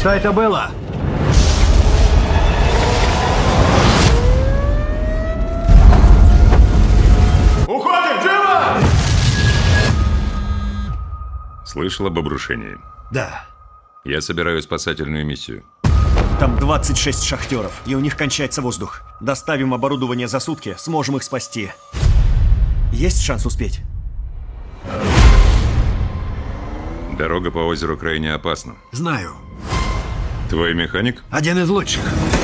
Что это было? Уходим, живо! Слышал об обрушении? Да. Я собираю спасательную миссию. Там 26 шахтеров, и у них кончается воздух. Доставим оборудование за сутки, сможем их спасти. Есть шанс успеть? Дорога по озеру крайне опасна. Знаю. Твой механик? Один из лучших.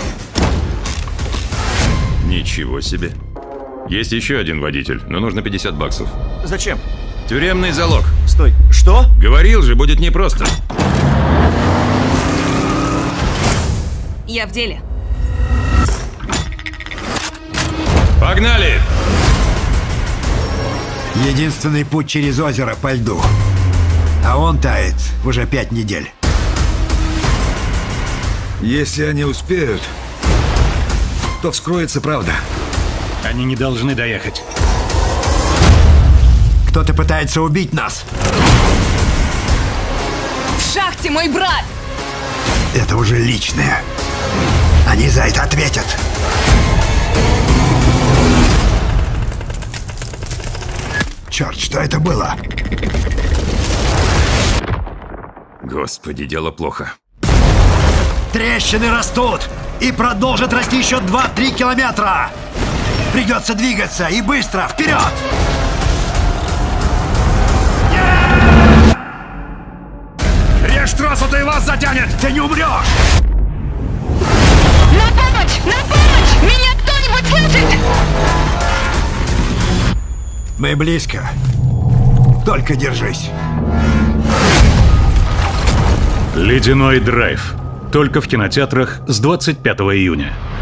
Ничего себе. Есть еще один водитель, но нужно 50 баксов. Зачем? Тюремный залог. Стой, что? Говорил же, будет непросто. Я в деле. Погнали! Единственный путь через озеро по льду. А он тает уже 5 недель. Если они успеют, то вскроется правда. Они не должны доехать. Кто-то пытается убить нас. В шахте мой брат! Это уже личное. Они за это ответят. Черт, что это было? Господи, дело плохо. Трещины растут и продолжат расти еще 2-3 километра. Придется двигаться и быстро, вперед! Режь трассу, то и вас затянет! Ты не умрешь! На помощь! На помощь! Меня кто-нибудь слышит? Мы близко. Только держись. «Ледяной драйв». Только в кинотеатрах с 25 июня.